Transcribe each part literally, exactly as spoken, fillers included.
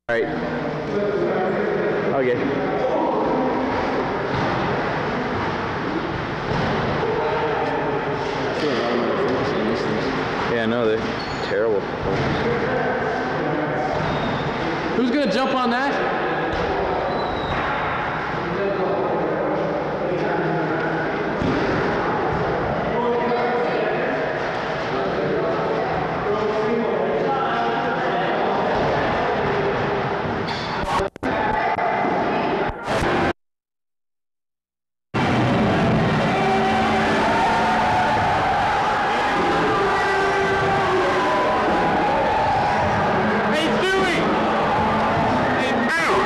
All right. Okay. Yeah, I know, they're terrible. Who's gonna jump on that? Hey, Stewie! Hey, ow!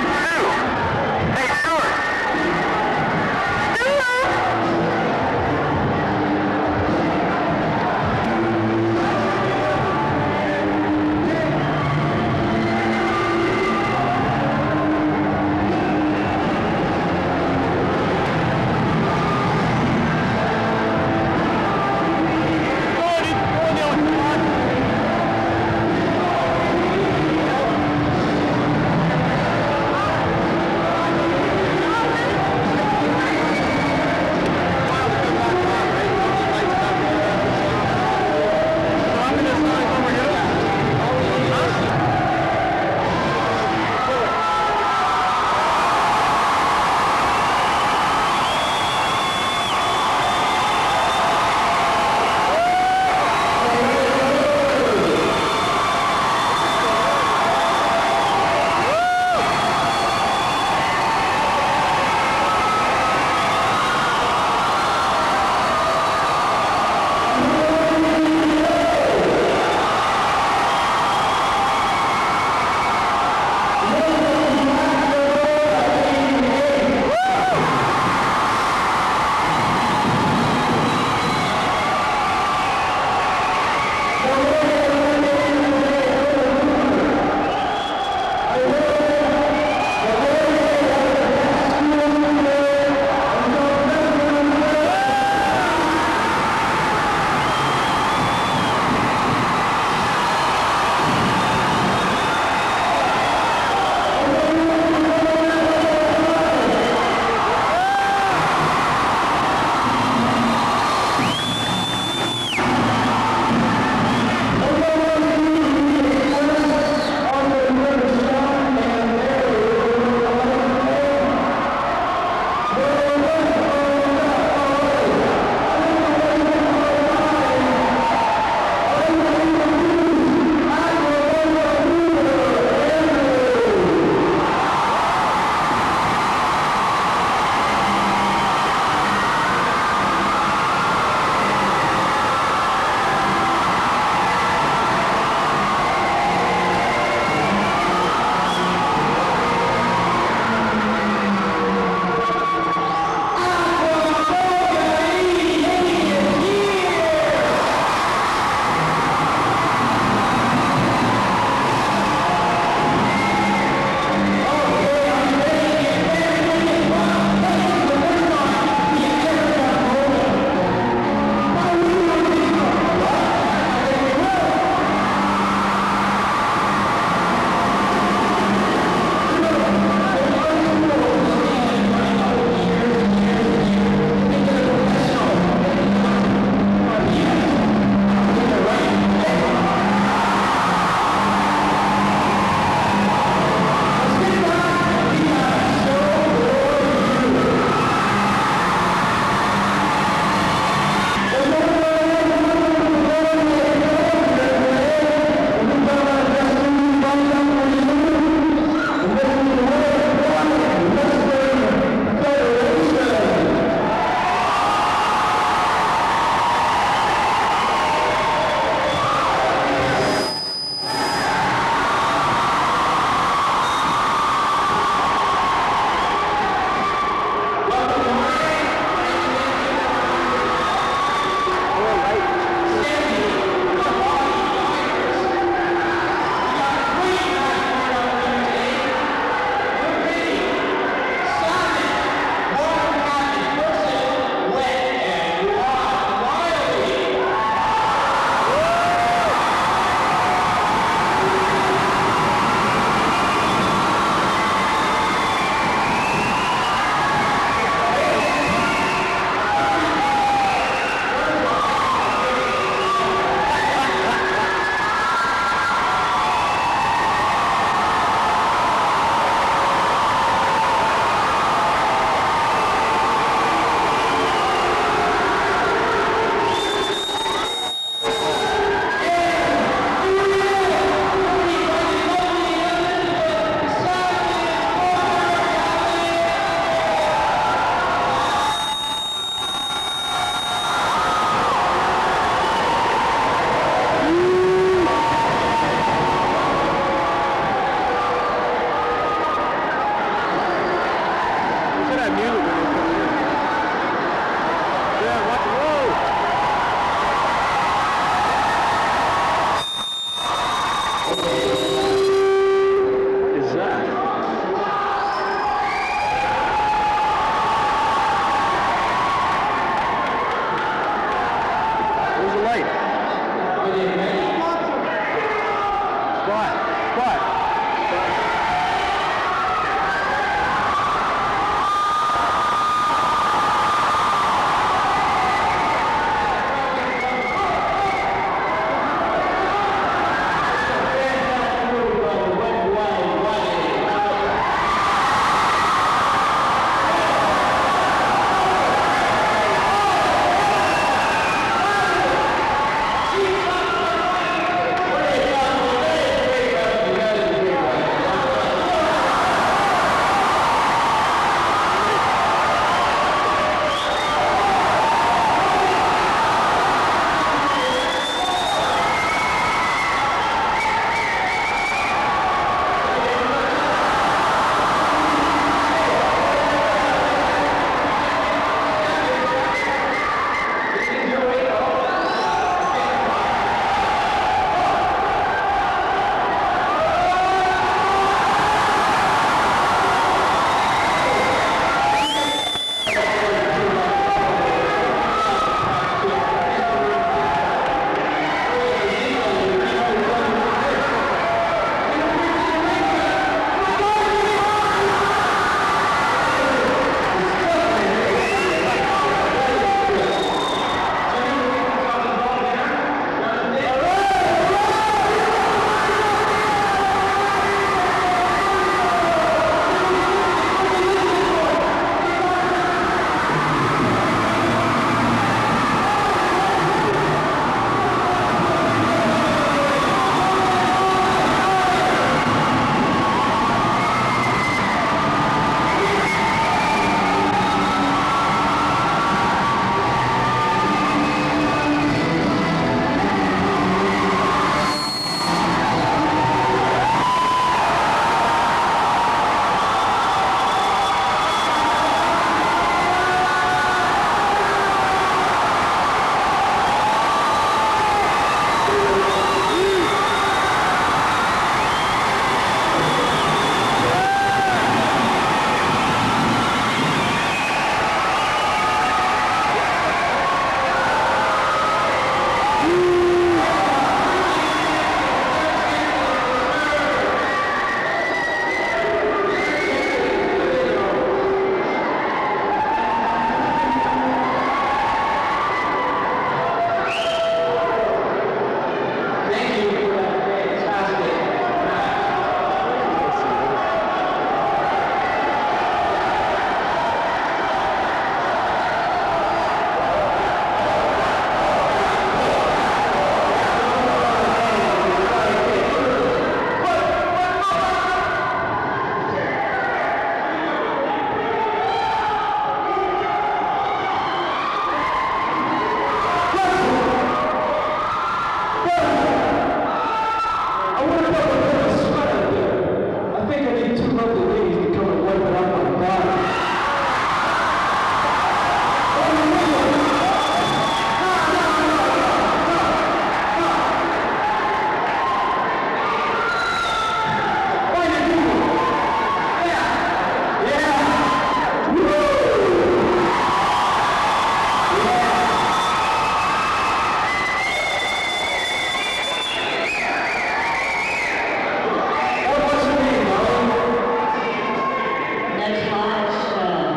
Next milestone.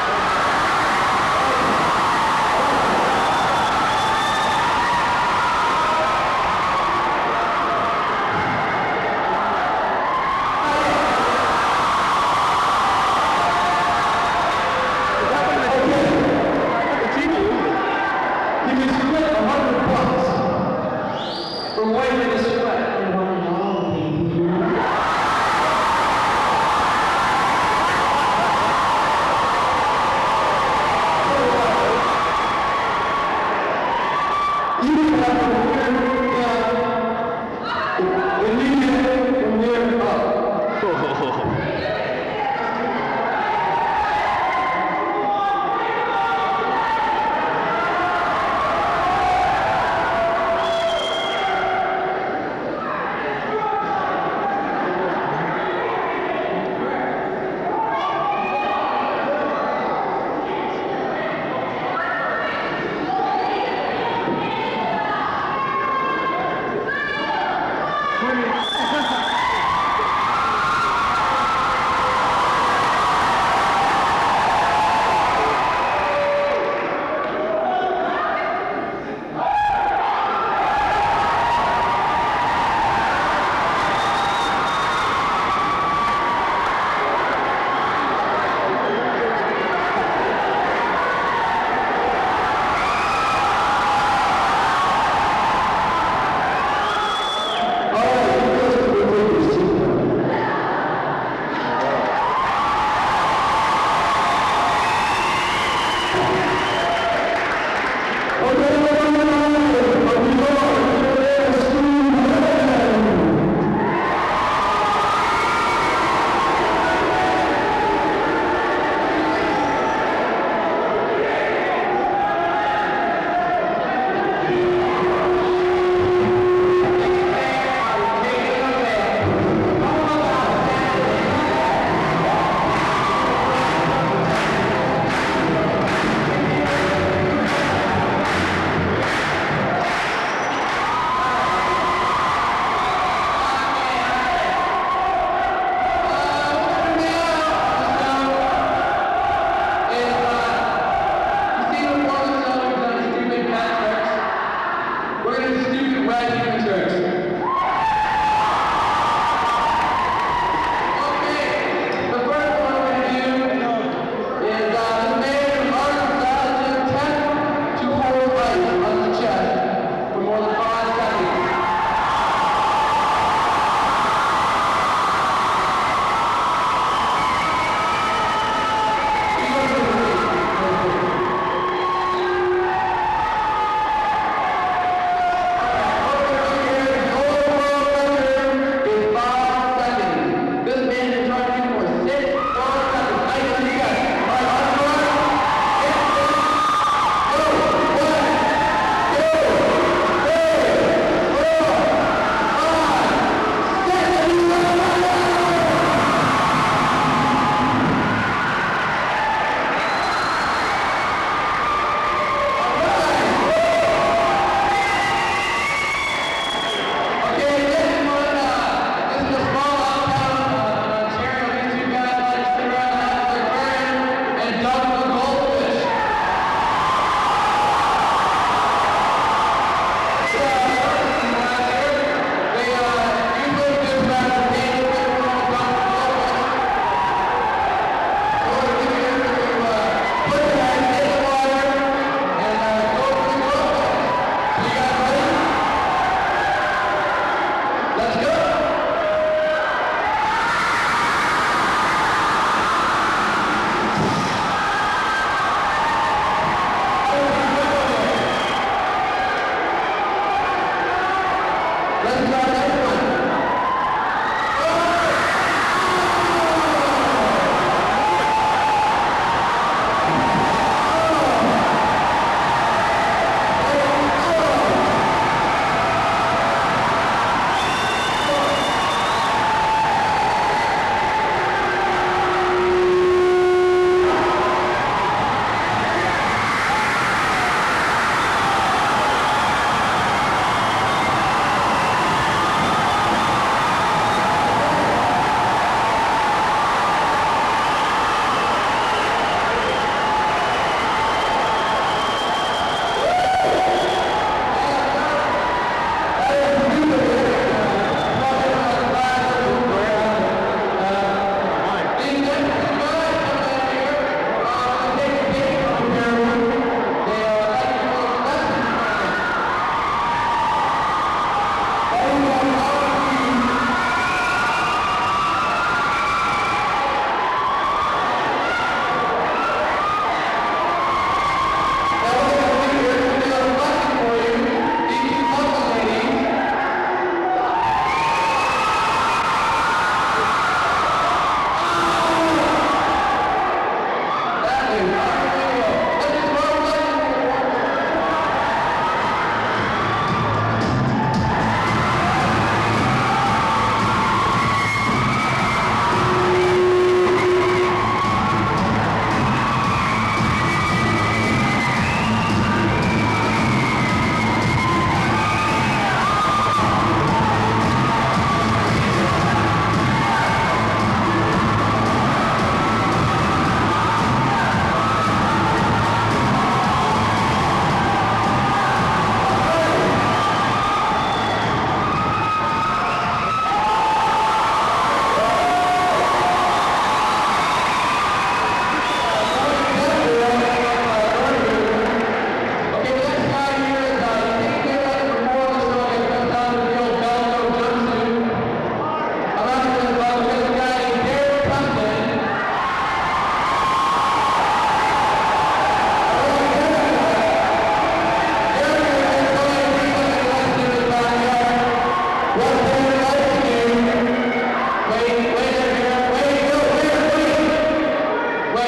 You can split a hundred bucks for wiping the sweat. They want to know people.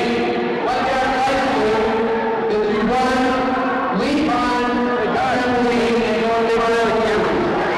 what they are trying to do is we run, lead on, the guard lead, and go live on the camera.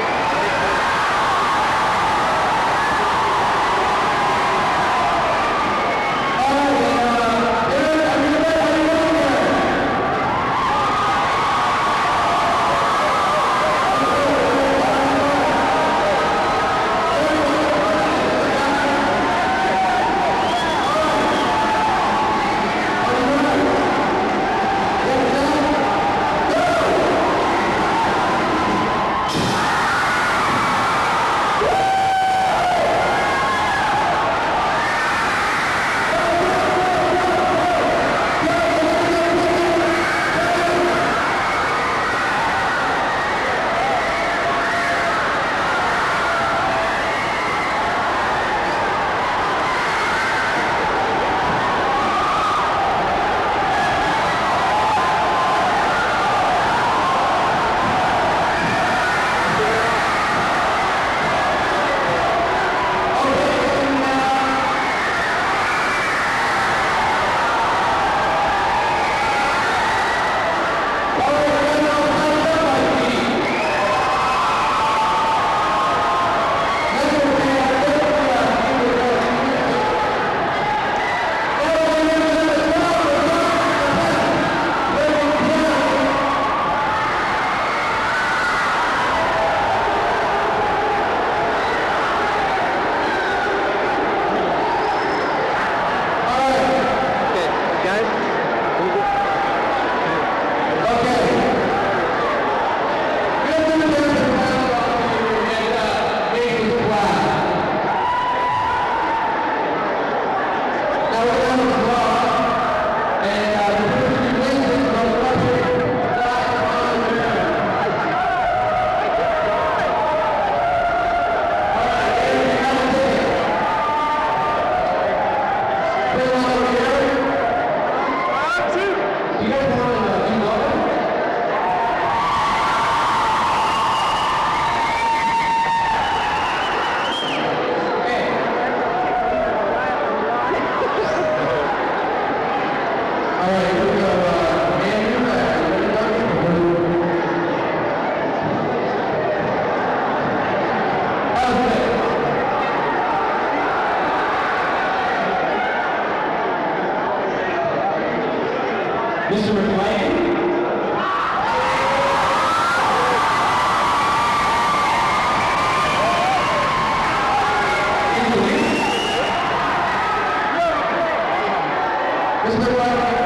Mister McLean. Mister McLean.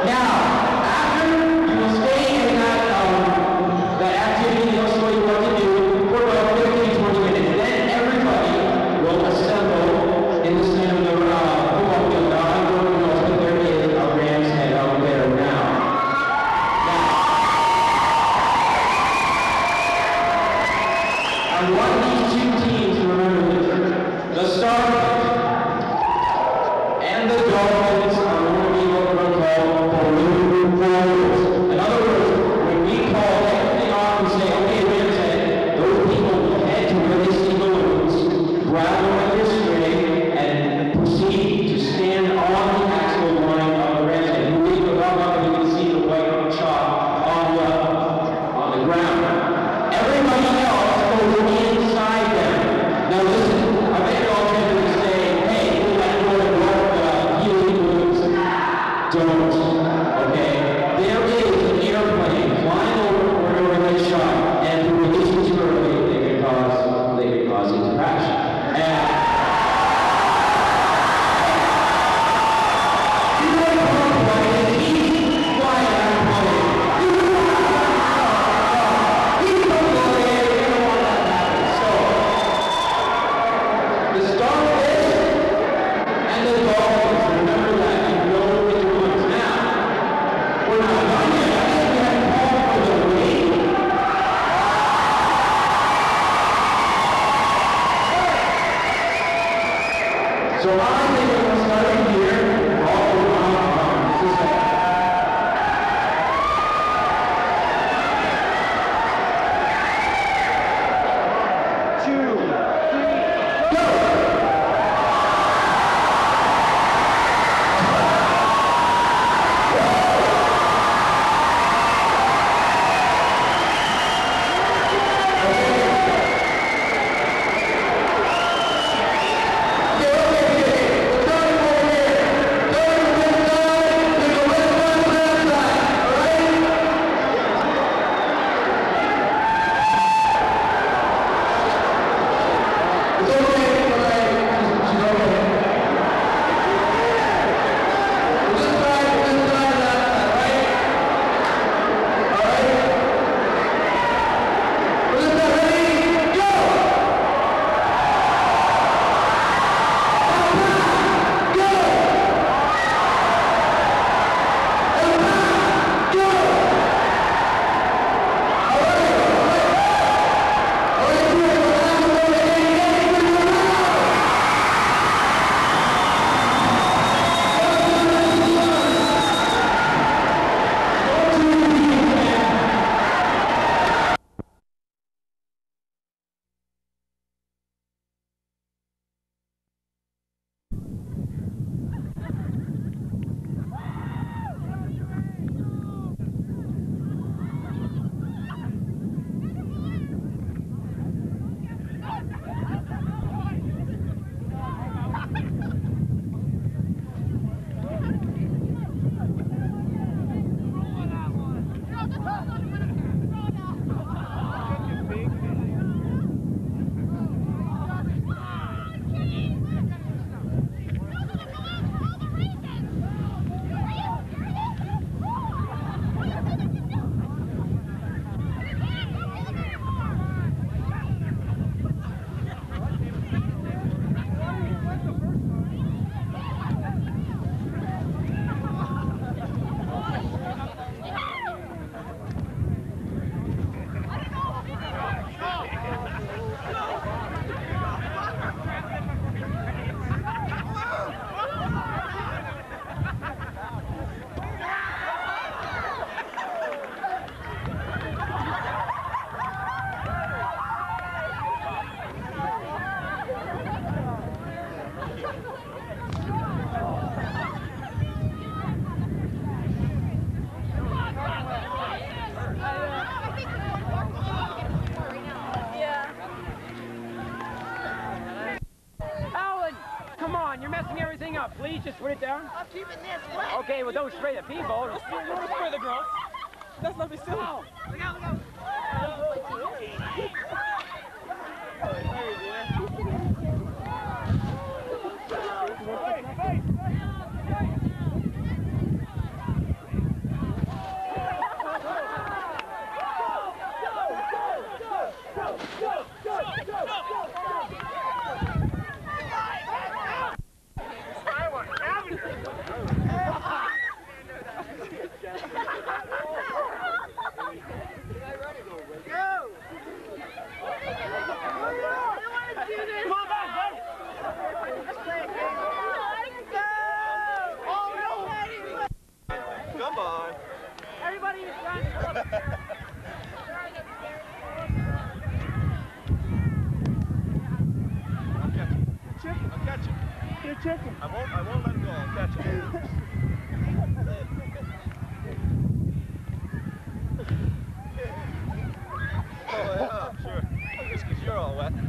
Now, after you will stay in that, um, that activity, they'll show you what to do for about fifteen to twenty minutes. Then everybody will assemble in the center of the uh, football field. Now, I'm going to know that there is a ram's head out there now. Now, I want these two teams to remember this. The Starfish and the Dolphins are going to be what we're going to call balloon forwards. In other words, when we call everything off and say, okay, ram's head, those people will head to where they see balloons, grab them with their string, and proceed to stand on the actual line of the ram's head. You leave the rock up and you can see the white chalk on the, on the ground. Everybody else goes inside them. Now listen, I bet you're all tempted to say, hey, we like to go and work uh, helium balloons. Don't, okay? There is an airplane flying over wherever they shot, and if we release it too early, they can cause, they can cause it to crash. And you know what I'm playing? He's flying out of plane. He's so glad you don't want that to happen. So, the Starfish and the Dolphins, remember that, you know which ones. Now, we're not done yet. I think we have to call for the rain. So I think we're going to start in here, all around. This is that. Two, three, go! Please just put it down. I'm keeping this wet. Okay, well don't spray the people. Don't spray the girls. That's not be silly. Oh. Look out, look out. Chicken. I'll catch him. You're chicken. I won't, I won't let him go. I'll catch him. Oh, yeah, I'm sure. Just because you're all wet.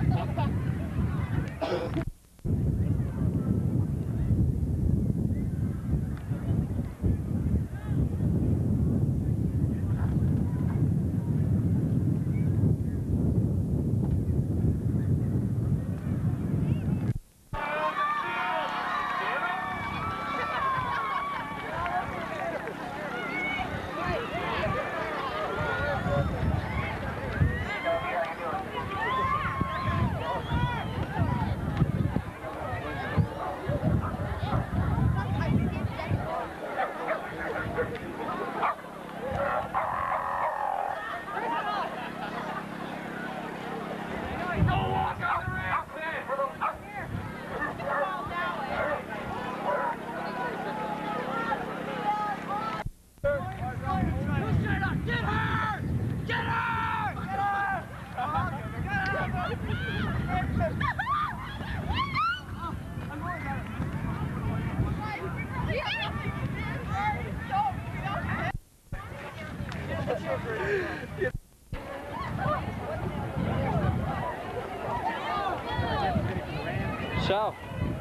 Ciao.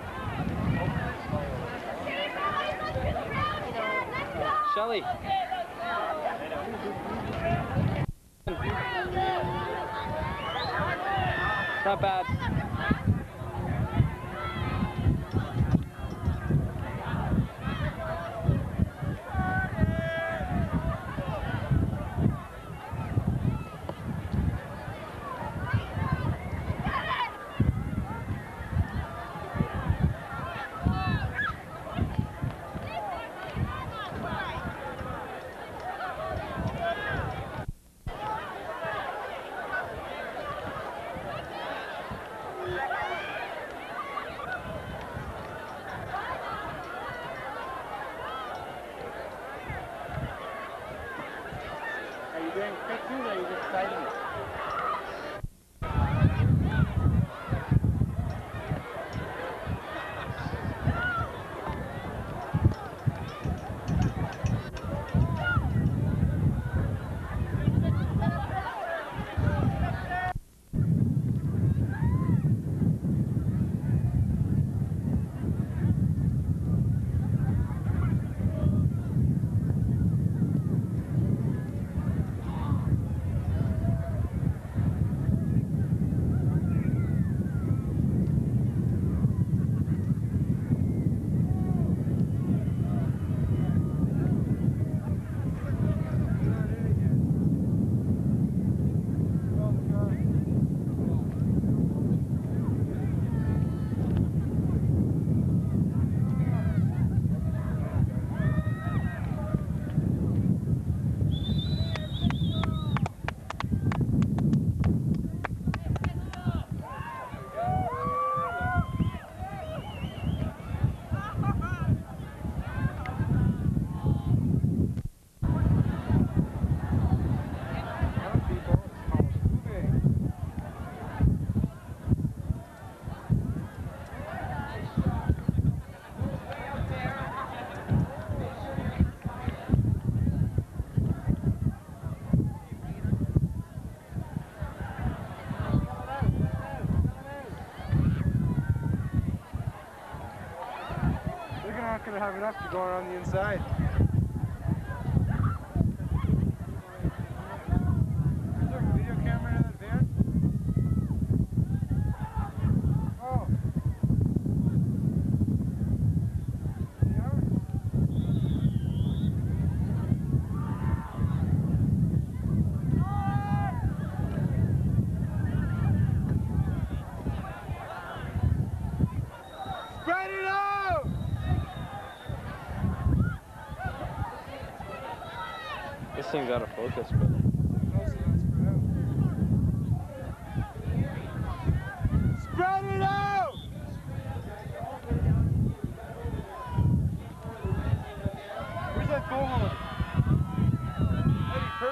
Shelly. It's not bad. Are you doing pictures or are you just citing it? Not going to have enough to go around the inside. Is there a video camera in that van? Oh. Spread it out! This thing's out of focus, but... Spread it out! Where's that phone holder? Eddie,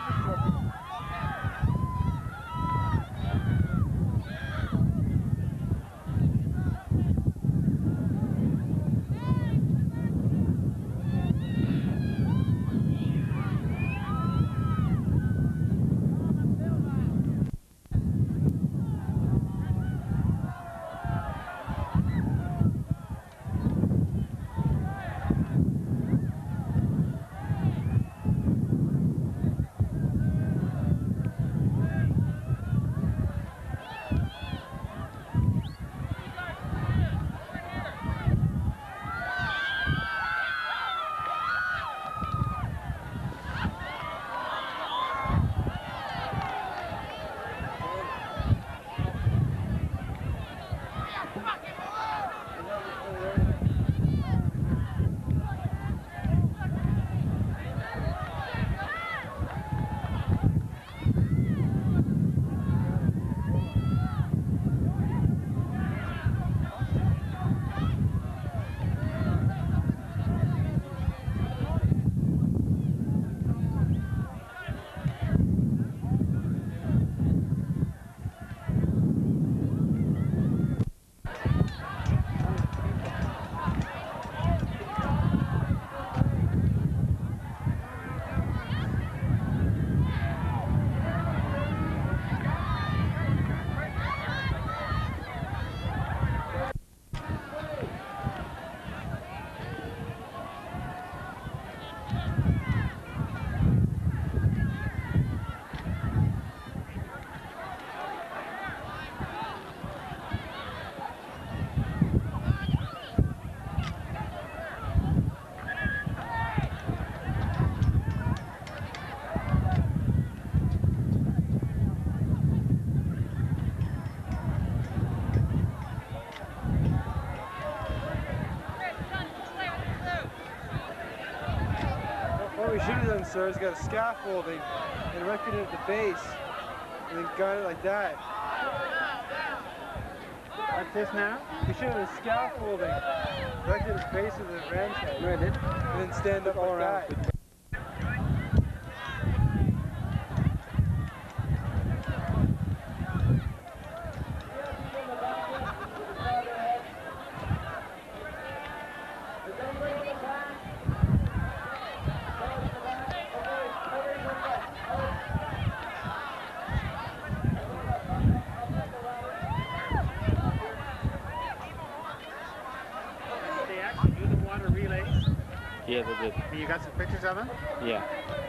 What we should have done, sir, is got a scaffolding and erected it at the base, and then got it like that. Like this now? We should have a scaffolding erected at the base of the ram's head. Where did? And then stand up All like around. that. They actually do the water relays. Yeah, they did. You got some pictures of them? Yeah.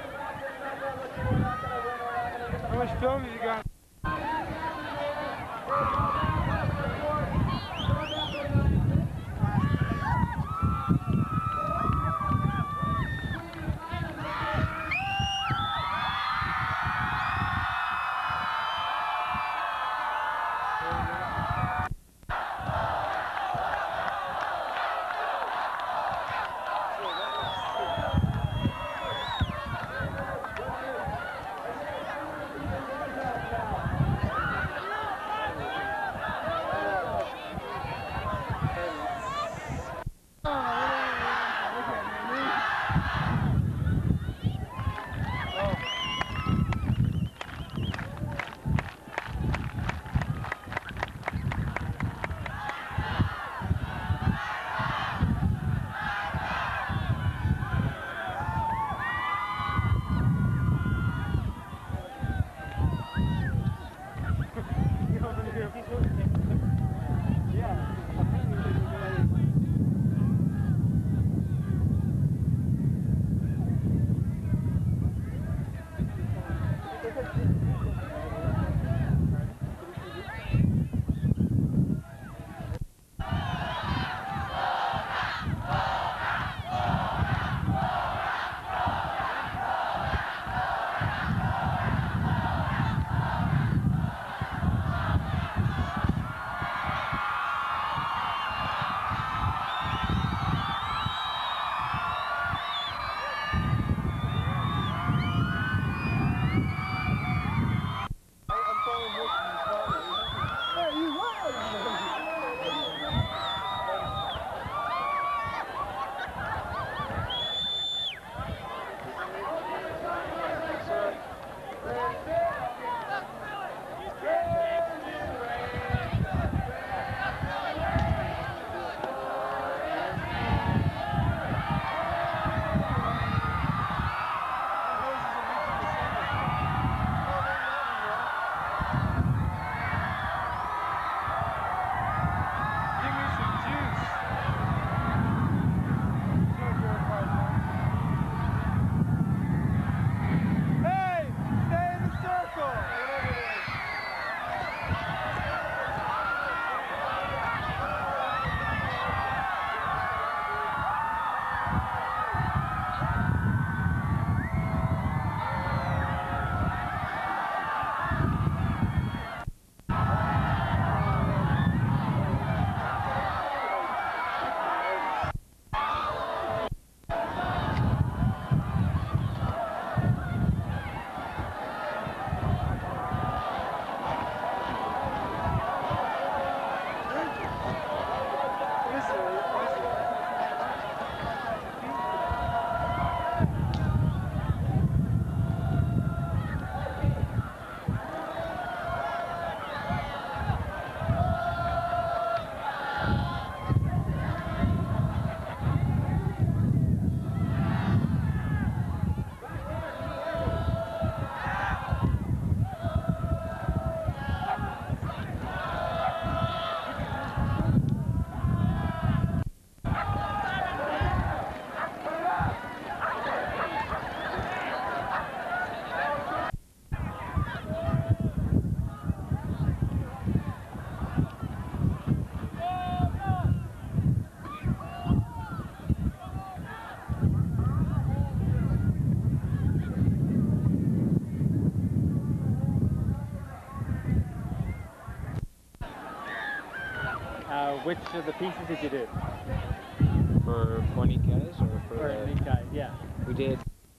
How much film have you got? Uh, which of the pieces did you do? For twenty guys or for For uh, these guys, yeah. we did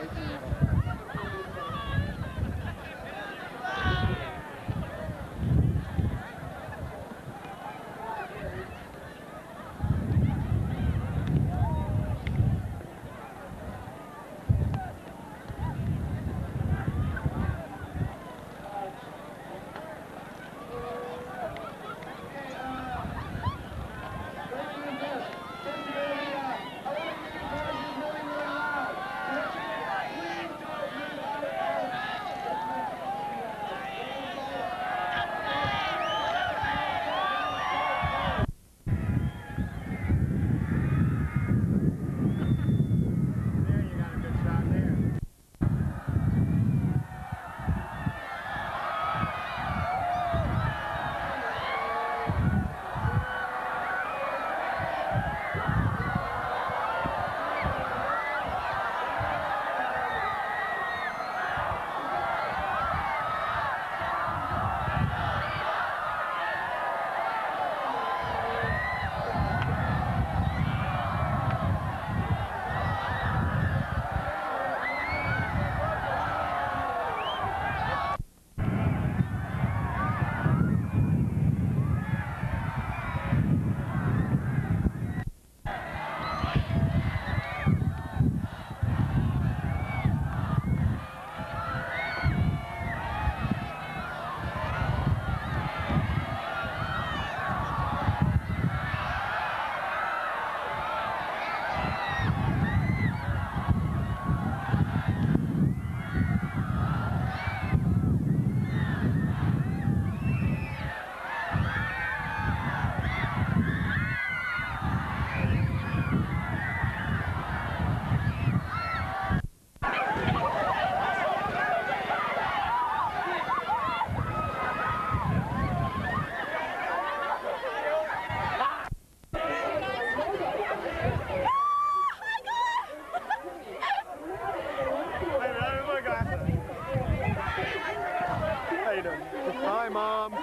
Hi, Mom.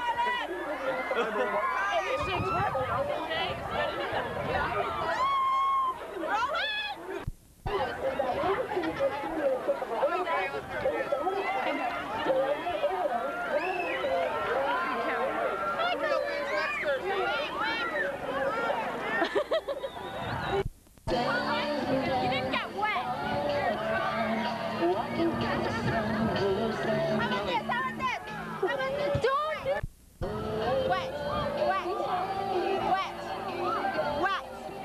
Hi, Mom. You didn't get wet. How about this? How about this? How about this? Don't. Wet. Wet. Wet. Wet.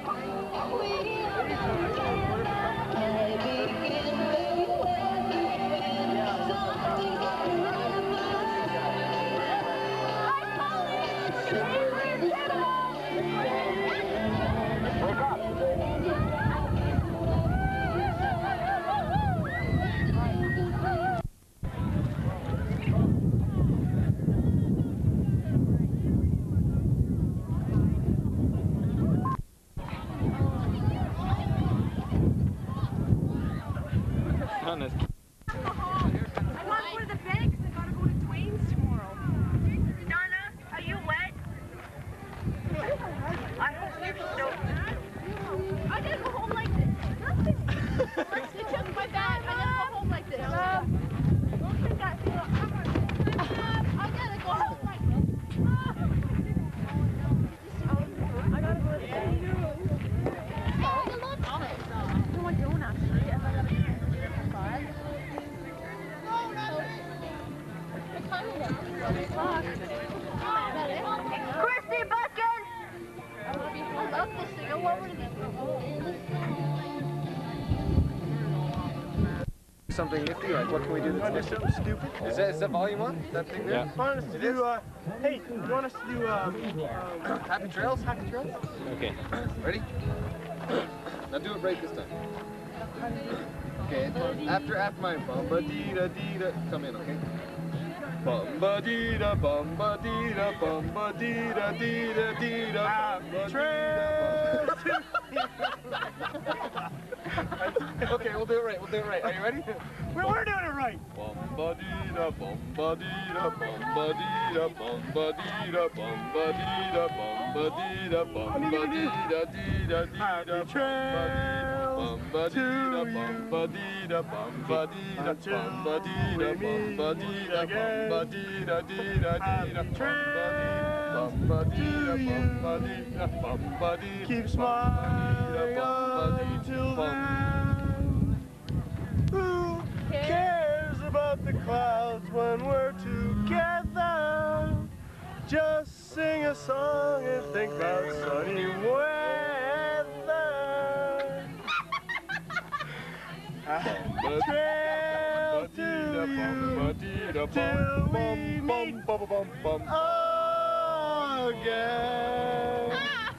Honest. I want to go to the bank because I gotta go to Twain's tomorrow. Donna, are you wet? I hope you're so. I gotta go home like this. First you took my bag, I gotta go home like this. Don't think that. I gotta go home like this. I gotta go to the bank. Oh, you love it. No, I don't actually. I gotta be five. Christy Buckin! I love this thing. I love it. Something nifty, like what can we do that's nifty? Something stupid. Is that, is that volume on? That thing there? Yeah. You want us to do, uh, hey, you want us to do, um, um Happy trails? Happy Trails? Okay. Ready? Now do it right this time. Okay, after after my bumba dee da dee da, come in, okay? Bumba dee da bumba dee da bumba dee da dee da dee da. Happy Trails! Okay, we'll do it right. We'll do it right. Are you ready? We're, we're doing it right. Bumba dee da bumba dee da bumba dee da bumba dee da bumba dee da bumba dee da bumba dee da dee da dee da. Happy Trails! bum ba dee da bum ba dee da bum ba dee da bum ba dee da bum ba dee da bum ba dee da dee da dee da bum ba dee da bum ba dee da bum ba dee. Keep smiling until then. Who cares about the clouds when we're together? Just sing a song and think about sunny weather. Trail to you till we meet again.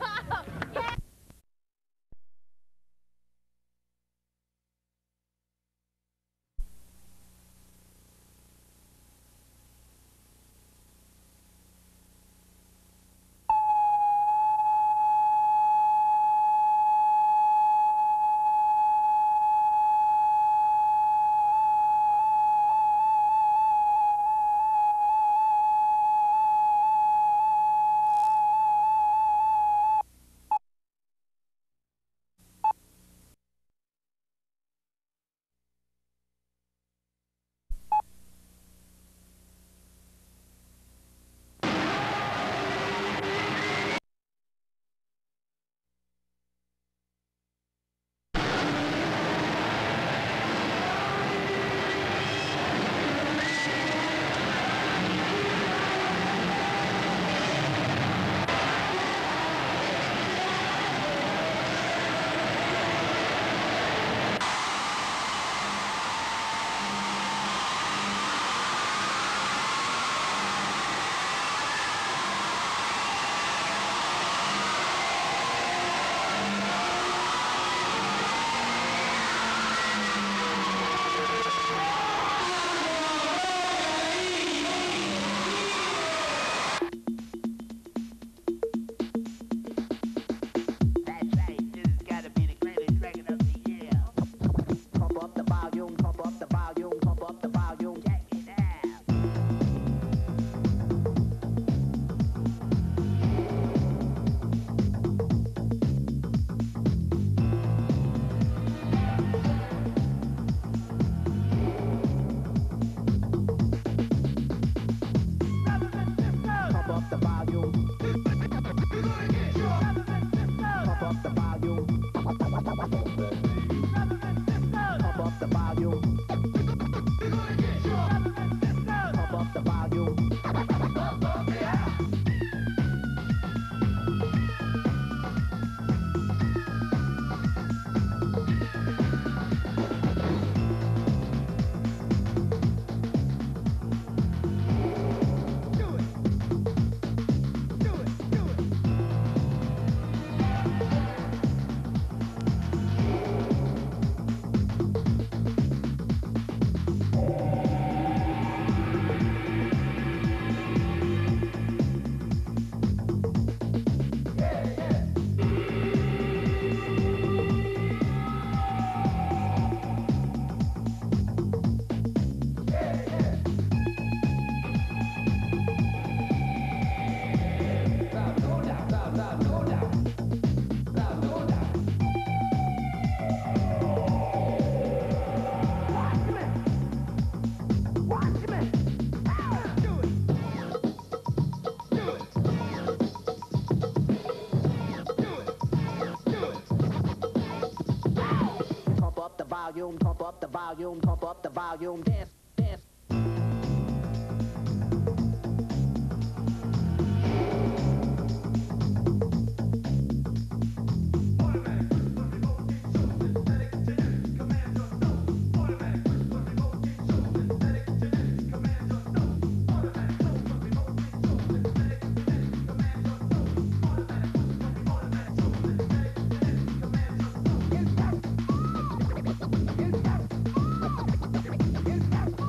volume, pump up the volume, pump up the volume, dance, dance. Get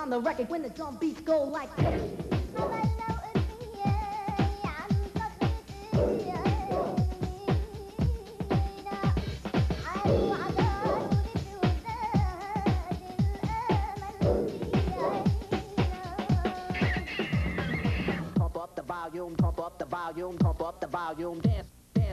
on the record when the drum beats go like this. Pump up the volume, pump up the volume, pump up the volume, dance, dance.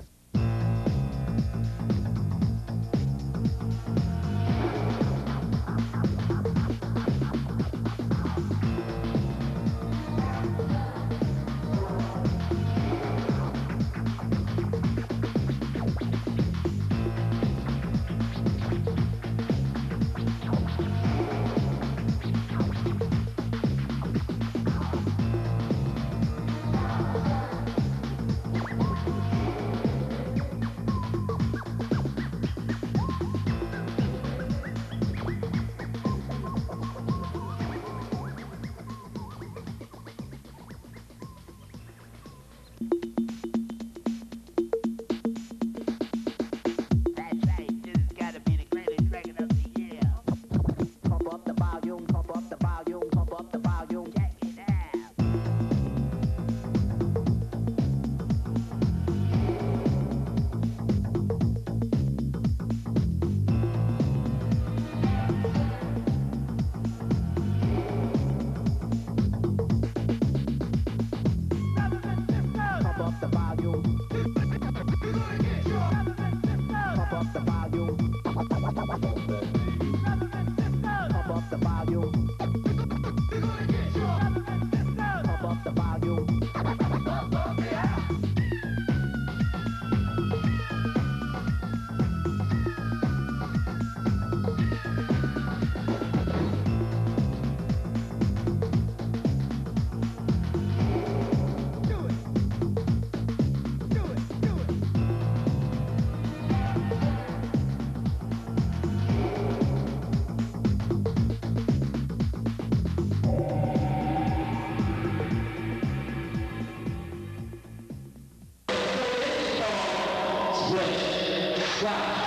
Switch, swap.